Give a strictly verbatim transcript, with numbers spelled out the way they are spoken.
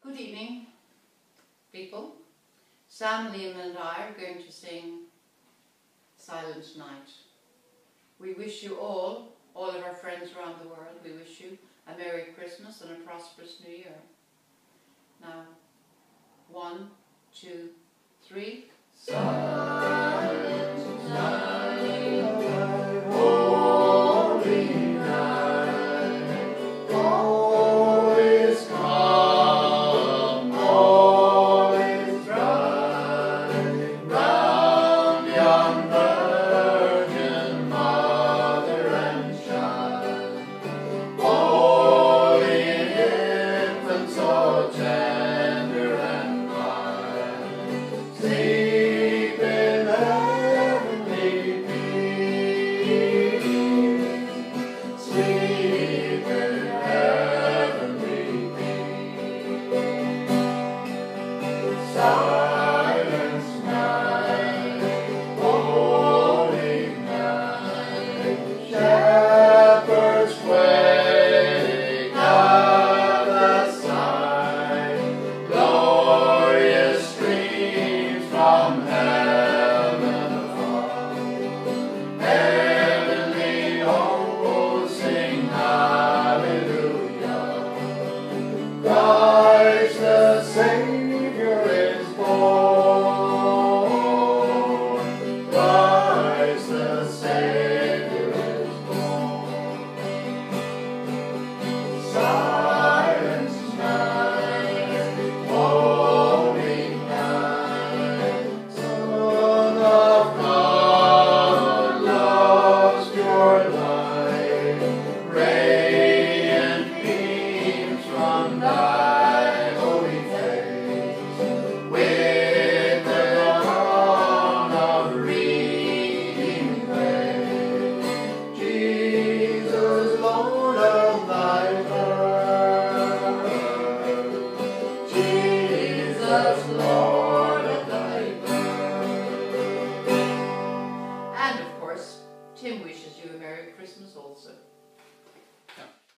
Good evening, people. Sam, Liam and I are going to sing Silent Night. We wish you all, all of our friends around the world, we wish you a Merry Christmas and a prosperous New Year. Now, one, two, three. Silent night, holy night, all is calm, all is bright, round yon Virgin Mother and Child, holy infant so tender and mild, sleep in heavenly peace, sleep in heavenly peace. Silent night, holy night, shepherds wake at the sign, glorious streams from heaven afar, heavenly hosts sing hallelujah. Christ the Savior is born, Christ the Savior is born. Silent night, holy night, Son of God, love's pure light, radiant beams from thy holy face, with the crown of redeeming grace. Jesus, Lord of thy birth, Jesus, Lord of thy birth. And of course, Tim wishes you a Merry Christmas also.